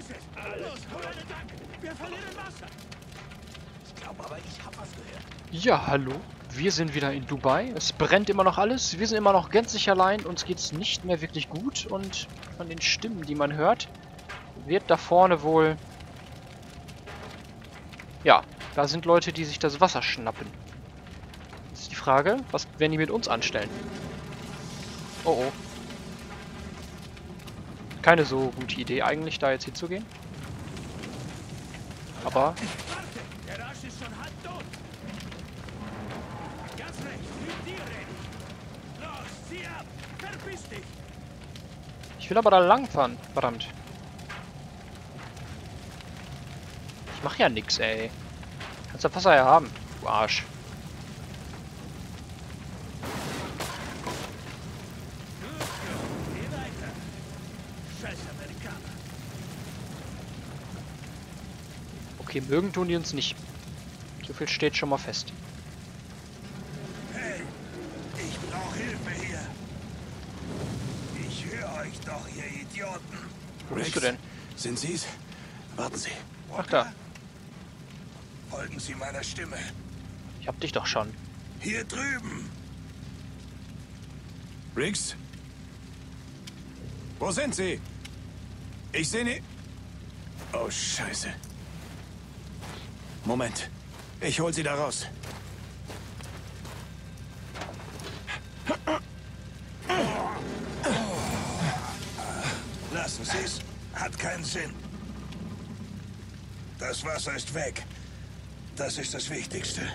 ist es. Los, hol einen Dank. Wir verlieren Wasser. Ich glaube aber, ich habe was gehört. Ja, hallo. Wir sind wieder in Dubai. Es brennt immer noch alles. Wir sind immer noch gänzlich allein. Uns geht's nicht mehr wirklich gut. Und von den Stimmen, die man hört, wird da vorne wohl... Ja, da sind Leute, die sich das Wasser schnappen. Jetzt ist die Frage, was werden die mit uns anstellen? Oh oh. Keine so gute Idee eigentlich, da jetzt hinzugehen. Aber... Der Arsch ist schon halb tot. Ganz rechts, mit dir rede ich. Los, zieh ab. Verpiss dich. Ich will aber da lang fahren. Verdammt. Ich mach ja nix, ey. Kannst du Wasser ja haben, du Arsch. Geh weiter. Scheiß Amerikaner. Okay, mögen tun die uns nicht. So viel steht schon mal fest. Hey, ich brauche Hilfe hier. Ich höre euch doch, ihr Idioten. Wo bist du denn? Sind Sie's? Warten Sie. Ach da. Folgen Sie meiner Stimme. Ich hab dich doch schon. Hier drüben. Riggs? Wo sind Sie? Ich sehe nie... Oh, Scheiße. Moment. Ich hol Sie da raus. Lassen Sie's. Hat keinen Sinn. Das Wasser ist weg. Das ist das Wichtigste.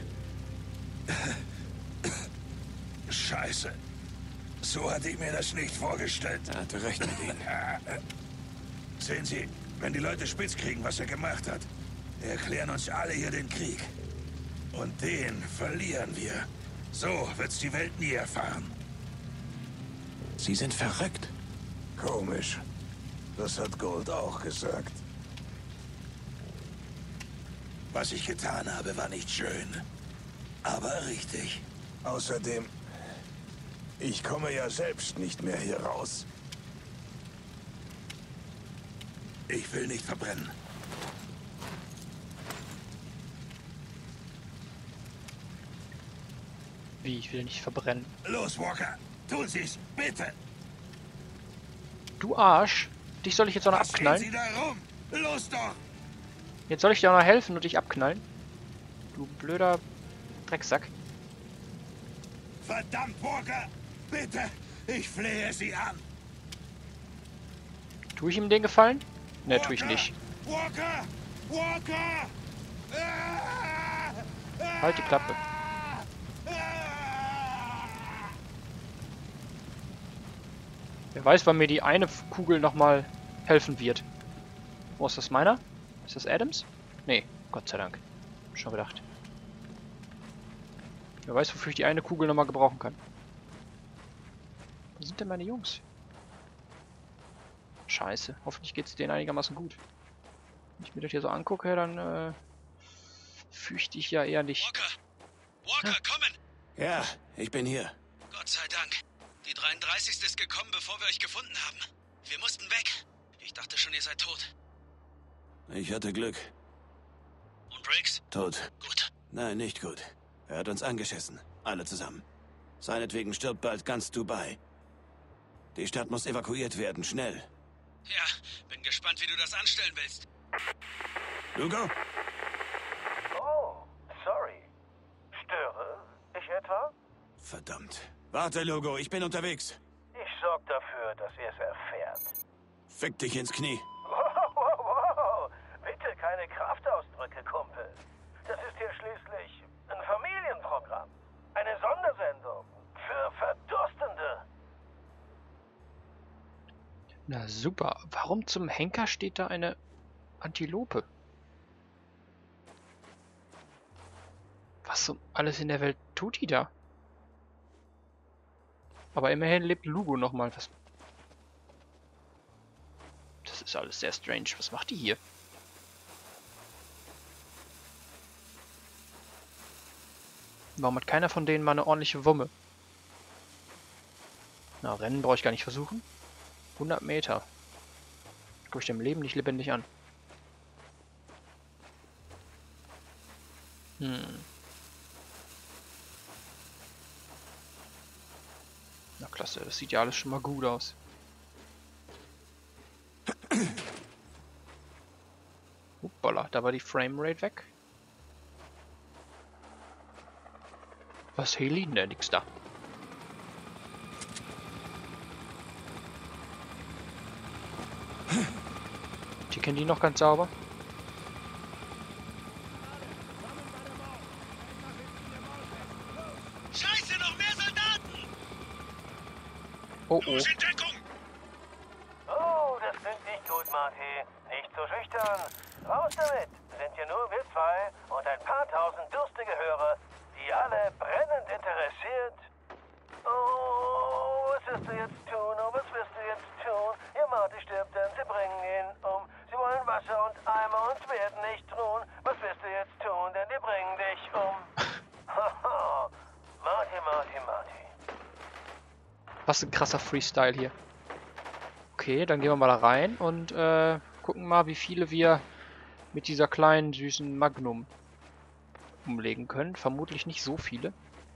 Scheiße. So hatte ich mir das nicht vorgestellt. Er hatte recht mit Ihnen. Sehen Sie, wenn die Leute spitz kriegen, was er gemacht hat, erklären uns alle hier den Krieg. Und den verlieren wir. So wird's die Welt nie erfahren. Sie sind verrückt. Komisch. Das hat Gold auch gesagt. Was ich getan habe, war nicht schön. Aber richtig. Außerdem, ich komme ja selbst nicht mehr hier raus. Ich will nicht verbrennen. Wie, ich will nicht verbrennen. Los, Walker. Tun Sie's, bitte. Du Arsch. Dich soll ich jetzt auch noch Was stehen abknallen? Sie da rum? Los doch. Jetzt soll ich dir auch noch helfen und dich abknallen? Du blöder Drecksack. Verdammt, Walker. Bitte. Ich flehe Sie an. Tue ich ihm den Gefallen? Ne, tue ich nicht. Walker! Walker! Ah! Halt die Klappe. Wer weiß, wann mir die eine Kugel nochmal helfen wird. Wo ist das meiner? Ist das Adams? Nee, Gott sei Dank. Schon gedacht. Wer weiß, wofür ich die eine Kugel nochmal gebrauchen kann. Wo sind denn meine Jungs? Scheiße. Hoffentlich geht es denen einigermaßen gut. Wenn ich mir das hier so angucke, dann fürchte ich ja eher nicht. Walker! Walker, kommen! Ja, ich bin hier. Gott sei Dank. Die 33. ist gekommen, bevor wir euch gefunden haben. Wir mussten weg. Ich dachte schon, ihr seid tot. Ich hatte Glück. Und Briggs? Tot. Gut. Nein, nicht gut. Er hat uns angeschissen. Alle zusammen. Seinetwegen stirbt bald ganz Dubai. Die Stadt muss evakuiert werden, schnell. Ja, bin gespannt, wie du das anstellen willst. Lugo? Oh, sorry. Störe ich etwa? Verdammt. Warte, Lugo, ich bin unterwegs. Ich sorge dafür, dass ihr es erfährt. Fick dich ins Knie. Wow, wow, wow. Bitte keine Kraftausdrücke, Kumpel. Das ist hier schließlich ein Familienprogramm. Eine Sondersendung für Verdurstende. Na super. Warum zum Henker steht da eine Antilope? Was um alles in der Welt tut die da? Aber immerhin lebt Lugo nochmal. Was? Das ist alles sehr strange. Was macht die hier? Warum hat keiner von denen mal eine ordentliche Wumme? Na, Rennen brauche ich gar nicht versuchen. 100 Meter. Guck ich dem Leben nicht lebendig an. Na klasse, das sieht ja alles schon mal gut aus. Hoppala, da war die Framerate weg. Was, Heli? Ne, nix da. Die kennen die noch ganz sauber. Scheiße, noch mehr Soldaten! Oh oh. Los in Deckung! Oh, das klingt nicht gut, Marty. Nicht so schüchtern. Raus damit. Sind hier nur wir zwei und ein paar tausend durstige Hörer, die alle brennend interessiert. Oh, was wirst du jetzt tun? Oh, was wirst du jetzt tun? Ihr Marty stirbt, denn sie bringen ihn um. Sie wollen Wasser und Eimer und werden nicht ruhen. Was wirst du jetzt tun? Denn die bringen dich um. Haha. Marty, Marty, Marty. Was ein krasser Freestyle hier. Okay, dann gehen wir mal da rein und gucken mal, wie viele wir mit dieser kleinen, süßen Magnum umlegen können. Vermutlich nicht so viele.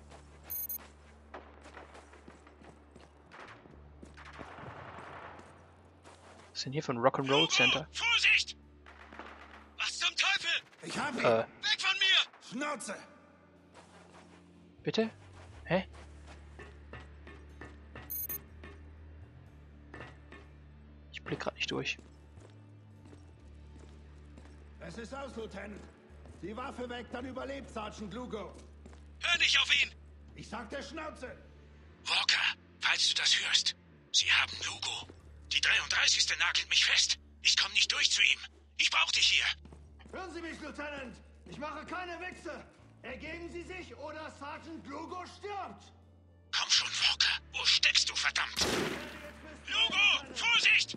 Was ist denn hier für ein Rock'n'Roll Center? Vorsicht! Was zum Teufel? Ich hab ihn! Weg von mir! Schnauze! Bitte? Hä? Ich blick gerade nicht durch. Es ist aus, Lieutenant. Die Waffe weg, dann überlebt Sergeant Lugo. Hör nicht auf ihn! Ich sagte Schnauze! Walker, falls du das hörst, sie haben Lugo. Die 33. nagelt mich fest. Ich komme nicht durch zu ihm. Ich brauche dich hier. Hören Sie mich, Lieutenant! Ich mache keine Wichse! Ergeben Sie sich oder Sergeant Lugo stirbt! Komm schon, Walker. Wo steckst du, verdammt? Lugo, Vorsicht!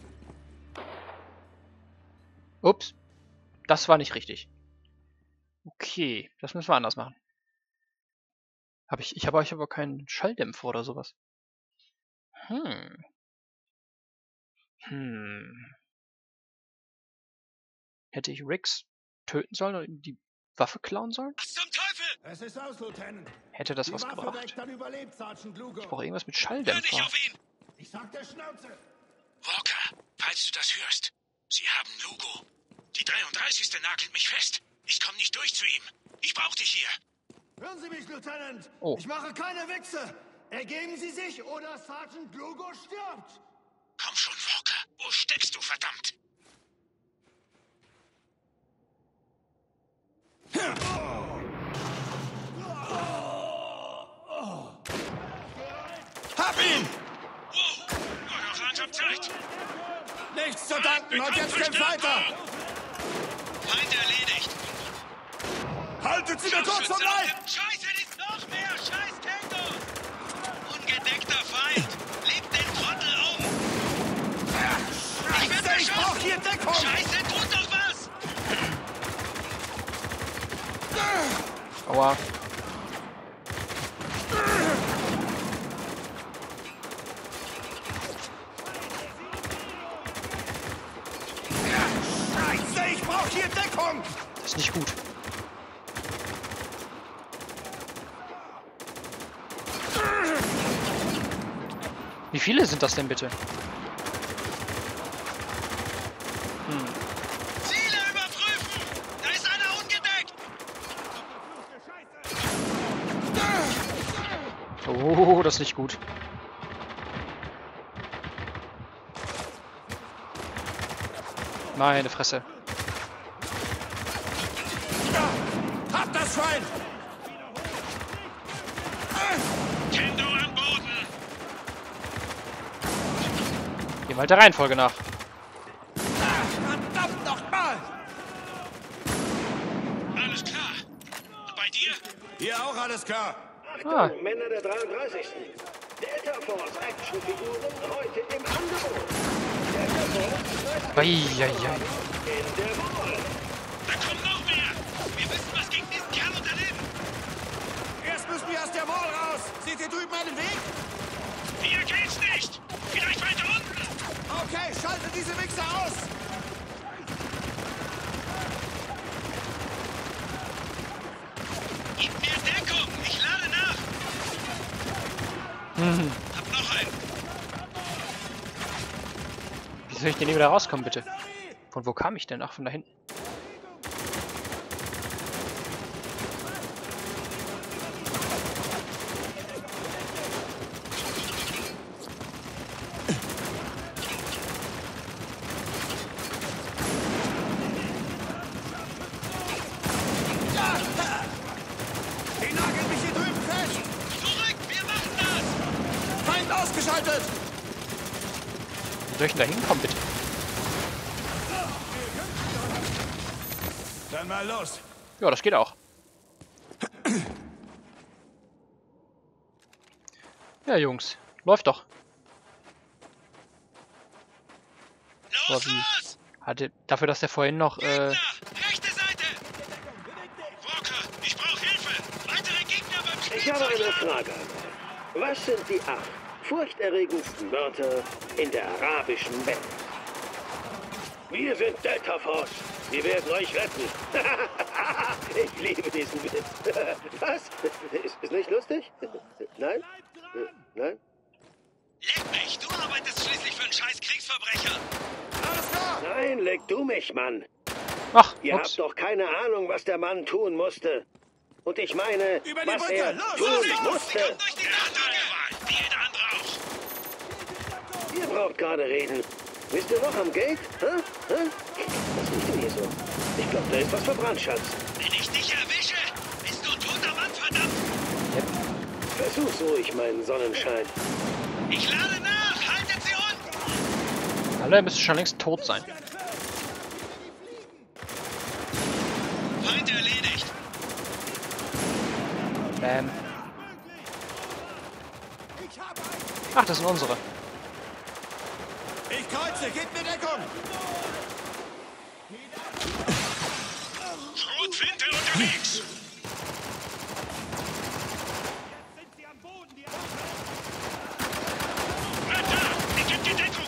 Ups. Das war nicht richtig. Okay, das müssen wir anders machen. Ich habe aber keinen Schalldämpfer oder sowas. Hätte ich Riggs töten sollen und ihm die Waffe klauen sollen? Was zum Teufel? Es ist aus, Lieutenant. Hätte das Die was Waffe gebracht? weg, dann überlebt Sergeant Lugo. Ich brauche irgendwas mit Hör nicht Schalldämpfer. auf ihn! Ich sagte Schnauze! Walker, falls du das hörst, sie haben Lugo. Die 33. nagelt mich fest. Ich komme nicht durch zu ihm. Ich brauche dich hier. Hören Sie mich, Lieutenant! Oh. Ich mache keine Wichse! Ergeben Sie sich oder Sergeant Lugo stirbt! Komm schon, Walker. Wo steckst du, verdammt? Hab ihn! Wow, nur noch langsam Zeit. Nichts zu danken und jetzt kämpft weiter! Feind erledigt. Haltet sie mir kurz vom Leib! Scheiße, nicht noch mehr! Scheiß Tango! Ungedeckter Feind! Legt den Trottel um! Ich werd Ich brauch hier Deckung! Scheiße, tut doch was! Aua. Scheiße, ich brauch hier Deckung! Das ist nicht gut. Wie viele sind das denn bitte? Ziele überprüfen! Da ist einer ungedeckt! Oh, das ist nicht gut. Meine Fresse. Hab das Schwein! Kendo am Boden! Gehen wir halt der Reihenfolge nach. Verdammt nochmal! Alles klar. Bei dir? Hier auch alles klar. Ah, Männer der 33. Delta Force Actionfiguren heute im Angebot. Delta Force eieiei. in der Mall. Da kommen noch mehr! Wir müssen was gegen diesen Kerl unternehmen! Erst müssen wir aus der Mall raus. Seht ihr drüben einen Weg? Hier geht's nicht! Vielleicht weiter unten! Okay, schaltet diese Wichser aus. soll ich denn hier wieder rauskommen, bitte? Von wo kam ich denn? Ach, von da hinten. Die nageln mich hier drüben fest! Zurück, wir machen das! Feind ausgeschaltet! Wie soll ich denn da hinkommen, bitte? Dann mal los! Ja, das geht auch. Ja, Jungs. Läuft doch. Los, wie? los! Dafür, dass der vorhin noch, Gegner! Rechte Seite! Walker, ich brauche Hilfe! Weitere Gegner beim Ich habe eine Spielzeugladen! Frage. Was sind die 8 furchterregendsten Wörter in der arabischen Welt? Wir sind Delta Force. Wir werden euch retten. Ich liebe diesen Witz. Was? Ist nicht lustig? Nein? Nein? Leck mich, du arbeitest schließlich für einen scheiß Kriegsverbrecher! Alles klar! Nein, leg du mich, Mann. ach, Ihr ups. habt doch keine Ahnung, was der Mann tun musste. Und ich meine, Über die was Brücke, er los, tun los, los! Sie musste. kommen durch die Nachtlage, wie jeder andere auch! Ihr braucht gerade reden. Bist du noch am Gate? Hä? Hä? Was riecht denn hier so? Ich glaube, da ist was verbrannt, Schatz. Wenn ich dich erwische, bist du ein toter Mann, verdammt! Versuch's ruhig, mein Sonnenschein. Ich lade nach! Haltet sie unten! Alle müssten schon längst tot sein. Feind erledigt! Bam. Ach, das sind unsere. Ich kreuze, gebt mir Deckung! Schrotflinte unterwegs! Bleib da! Ich geb dir Deckung!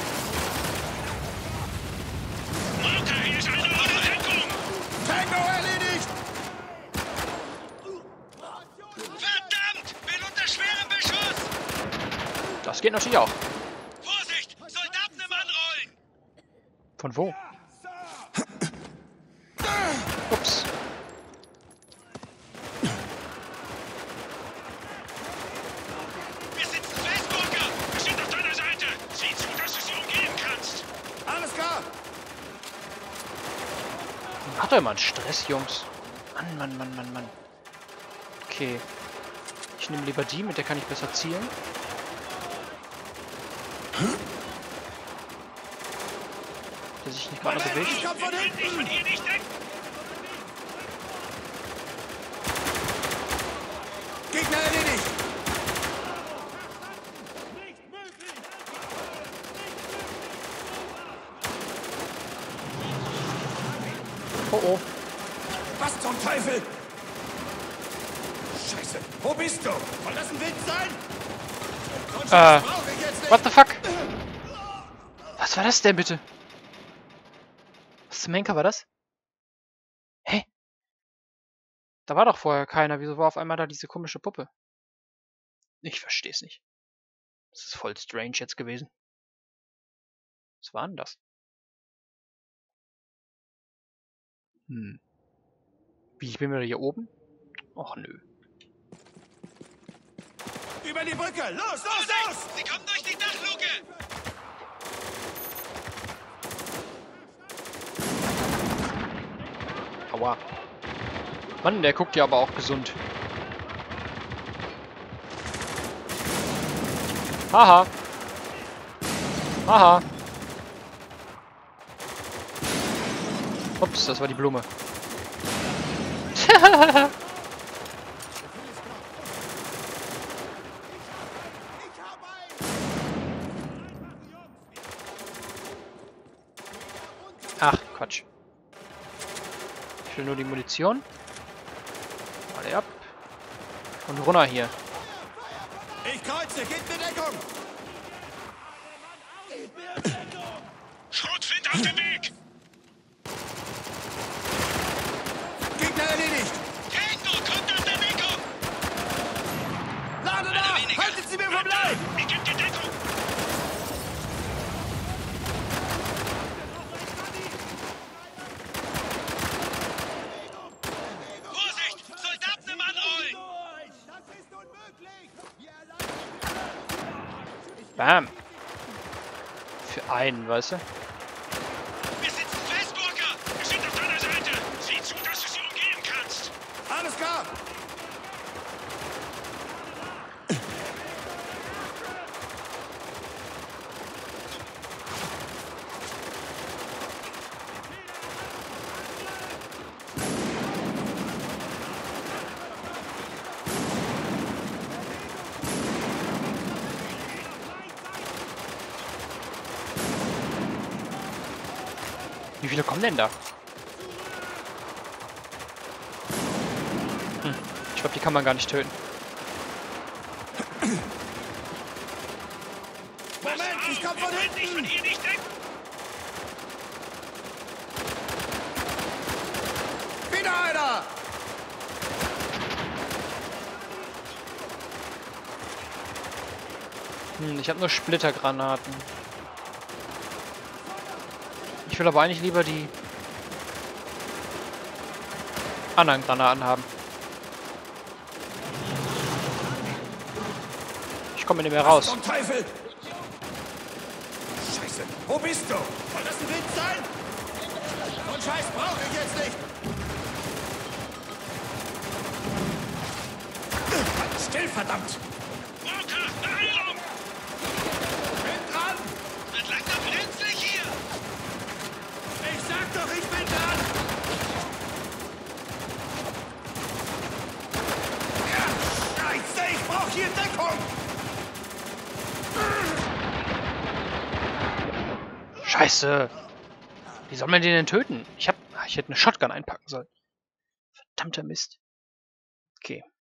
Walker, hier ist eine ohne Deckung! Tango erledigt! Verdammt! Bin unter schwerem Beschuss! Das geht natürlich auch. Vorsicht! Soldaten im Anrollen! Von wo? Ups. Wir sitzen fest, Walker! Wir sind auf deiner Seite! Sieh zu, dass du sie umgehen kannst! Alles klar! Macht doch immer einen Stress, Jungs. Mann, Mann, Mann, Mann, Mann. Okay. Ich nehme lieber die, mit der kann ich besser zielen. Der sich nicht gerade bewegt. Ich komm von Wir können dich hinten! von hier nicht weg! Gegner erledigt! Oh oh. Was zum Teufel? Scheiße, wo bist du? Soll das ein Witz sein? Brauche ich jetzt nicht. What the fuck? Was war das denn bitte? Was zum Henker war das? Hä? Da war doch vorher keiner. Wieso war auf einmal da diese komische Puppe? Ich versteh's nicht. Das ist voll strange jetzt gewesen. Was war denn das? Wie, ich bin wieder hier oben? Och nö. Über die Brücke! Los, los, los! Sie kommen durch die Dachluke! Aua. Mann, der guckt ja aber auch gesund. Haha. Haha. Ups, das war die Blume. Ach, Quatsch. Ich will nur die Munition. Alle ab. Und runter hier. Ich kreuze, gebt mir Deckung! Schrotflinte auf dem Weg! Gegner erledigt! Tango, kommt aus der Deckung! Lade nach! weniger. Haltet sie mir vom Leib! Ich geb dir Deckung! Bam. Für einen, weißt du? Wir sitzen fest, Walker! Wir sind auf deiner Seite! Sieh zu, dass du sie umgehen kannst! Alles klar! Wie viele kommen denn da? Ich glaube, die kann man gar nicht töten. Moment, ich komm von Nicht hinten! von hier nicht weg! Wieder einer! Ich habe nur Splittergranaten. Ich will aber eigentlich lieber die anderen Granaten haben. Ich komme nicht mehr raus. Zum Teufel! Scheiße, wo bist du? Soll das ein Witz sein? So einen Scheiß brauche ich jetzt nicht! Halt still, verdammt! Walker, Beeilung! Bin dran! Wird langsam brenzlig hier! Ich sag doch, ich bin dran! Ja, Scheiße, ich brauche hier Deckung! Scheiße! Wie soll man den denn töten? Ich hätte eine Shotgun einpacken sollen. Verdammter Mist. Okay.